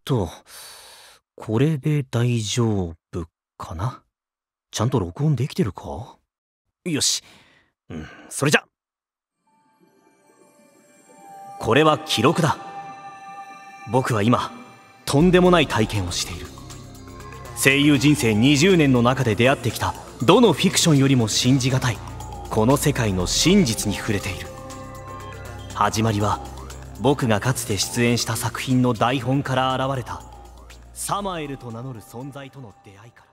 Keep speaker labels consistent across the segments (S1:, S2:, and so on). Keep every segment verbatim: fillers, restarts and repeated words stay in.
S1: と、これで大丈夫かな？ちゃんと録音できてるか？よし。うん、それじゃ。これは記録だ。僕は今、とんでもない体験をしている。声優人生にじゅうねんの中で出会ってきたどのフィクションよりも信じがたいこの世界の真実に触れている。始まりは僕がかつて出演した作品の台本から現れたサマエルと名乗る存在との出会いから。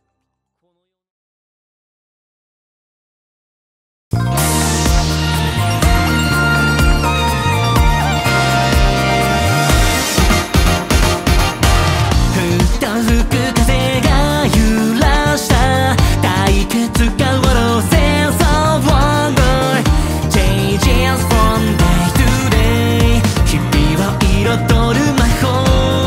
S2: 吹く風が揺らした退屈が笑う戦争 Changes from day to day 日々を彩る魔法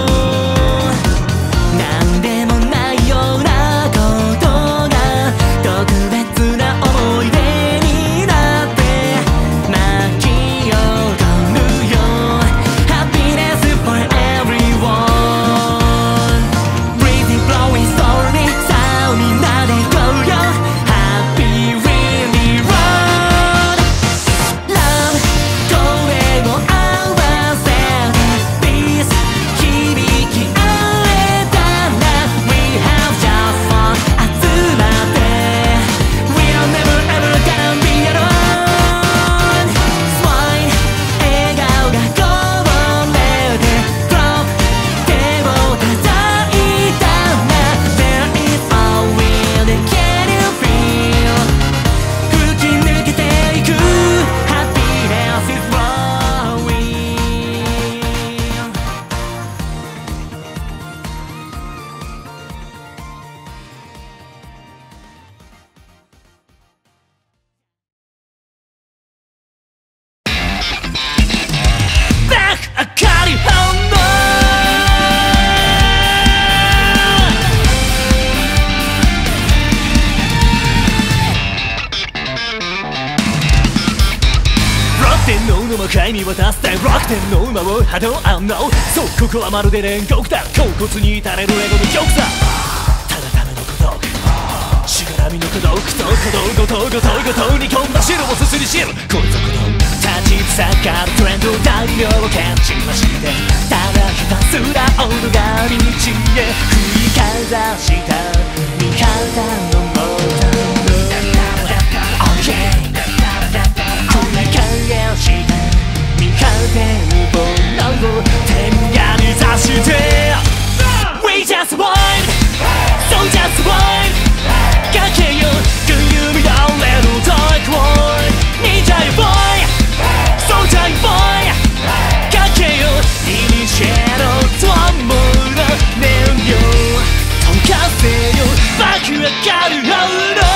S2: なんでもないようなことが特別な思い出になって巻き起こるよ Happiness for everyone Blowing slowly さあみんなで行こうよ Happy really run Love 声を合わせて Peace 響き合えたら We have just fun 集まって We are never ever gonna be alone Smile 笑顔がこぼれて Drop 手を叩いたThere is a will that can you feel 吹き抜けていく Happiness is flowing バック明かり反応天皇の魔界見渡す大ロック天皇魔を波動安納そうここはまるで煉獄だ恍惚に至れるエゴの曲さただための孤独しがらみの孤独と鼓動ごとごとごとにこんな汁をすすり知るこいつは鼓動立ちふさがるトレンド大名をキャッチましてただひたすらオールが道へ振りかざした味方のモーターOh yeah繰り返して見張ってるボナを天涯に座して We just want So just want かけよく指が折れる Dark World 見ちゃえ Boy So die Boy かけよイニシエのトンボの燃料溶かせよ爆上がるオール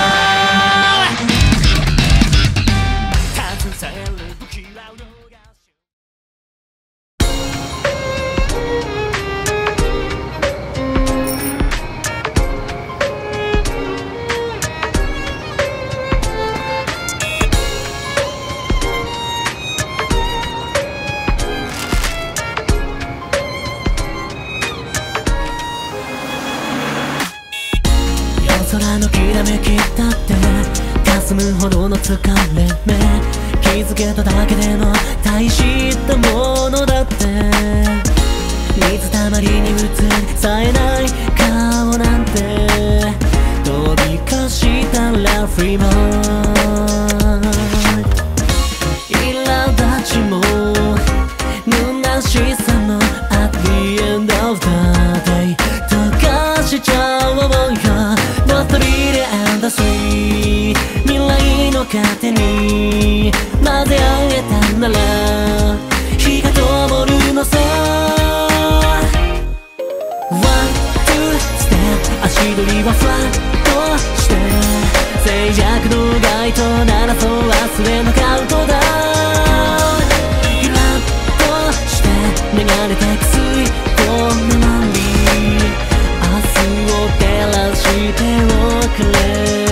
S2: 空のきらめきだって霞むほどの疲れ目気づけただけでも大したものだって水たまりに映りさえない顔なんて飛びかしたらフリーバー苛立ちも虚しさも At the end of the day 溶かしちゃおうよNot really and the sweet 未来の糧に混ぜ合えたなら火が灯るのさ One, two, step 足取りはフラッとして静寂の街灯鳴らそう忘れのカウントダウンイラッとして流れてく水とメモリー明日を照らしておくれ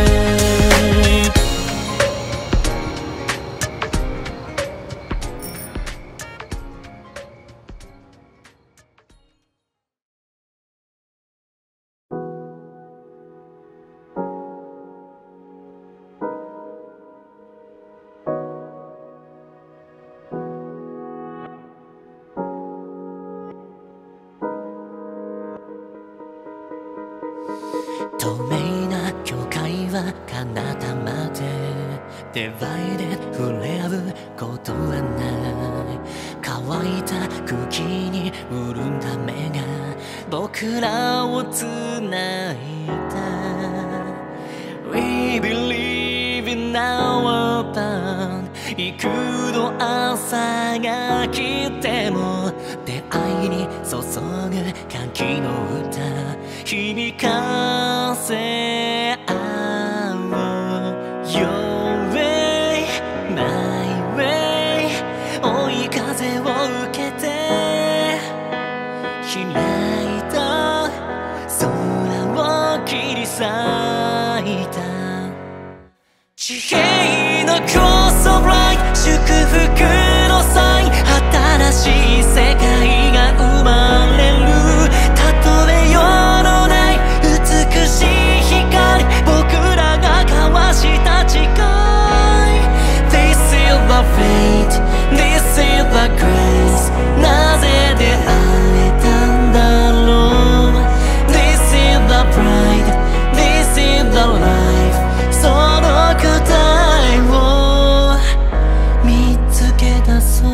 S2: 透明な境界は彼方までデバイで触れ合うことはない。乾いた空気に潤んだ目が僕らをつないだ。 We believe in our bond。 幾度朝が来ても出会いに注ぐ歓喜の歌響かせ合おう。 Your way, my way。 追い風を受けて開いた空を切り裂いた。地平のクロスオブライト、祝福のサイン。新しい世界が生まれる。たとえ世のない美しい光、僕らが交わした誓い。 This is the fate, this is the grace。 なぜ出会えたんだろう。 This is the pride, this is the life。 その答えを見つけ出そう。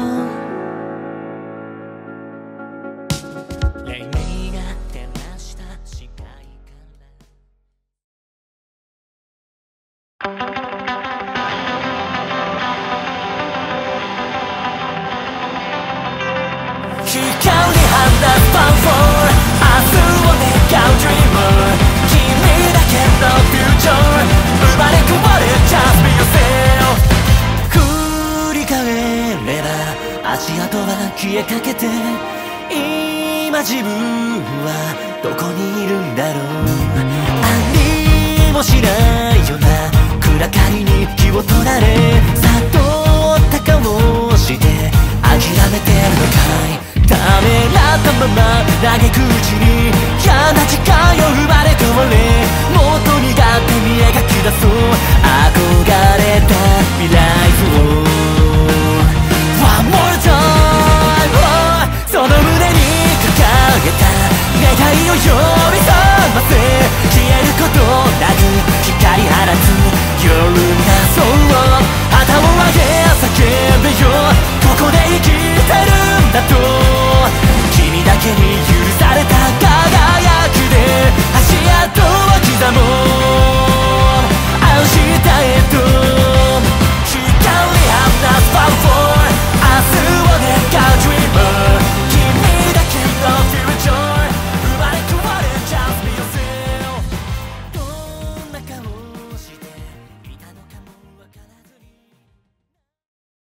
S2: 黎明が照らした視界から。光に放つパワー、明日を願う Dreamer。 君だけの Future、 生まれ変わる Just be yourself。 振り返れば足跡は消えかけて、今自分はどこにいるんだろう。ありもしないような暗がりに気を取られ、悟った顔をして諦めてるのかい。ためらったまま嘆くうちに嫌な時間よ生まれ変われ、もっと苦手に描き出そう憧れた未来図を。